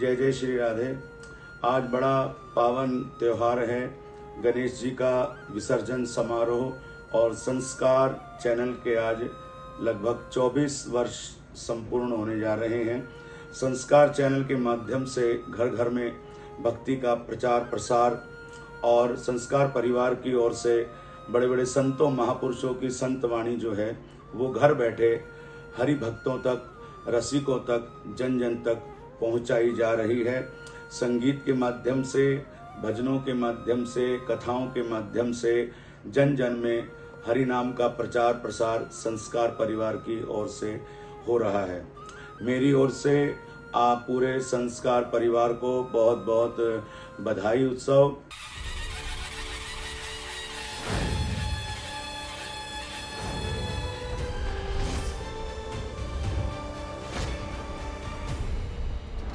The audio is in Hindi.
जय जय श्री राधे। आज बड़ा पावन त्योहार है, गणेश जी का विसर्जन समारोह और संस्कार चैनल के आज लगभग 24 वर्ष संपूर्ण होने जा रहे हैं। संस्कार चैनल के माध्यम से घर घर में भक्ति का प्रचार प्रसार और संस्कार परिवार की ओर से बड़े बड़े संतों महापुरुषों की संत वाणी जो है वो घर बैठे हरि भक्तों तक, रसिकों तक, जन जन तक पहुंचाई जा रही है। संगीत के माध्यम से, भजनों के माध्यम से, कथाओं के माध्यम से जन जन में हरि नाम का प्रचार प्रसार संस्कार परिवार की ओर से हो रहा है। मेरी ओर से आप पूरे संस्कार परिवार को बहुत बहुत बधाई उत्सव।